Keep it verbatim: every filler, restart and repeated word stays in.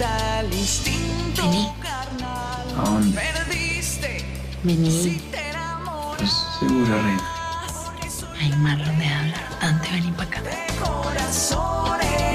Vení. ¿A dónde? Vení. ¿Estás segura, Reina? Ay, Marlon, deja hablar. Antes vení para acá.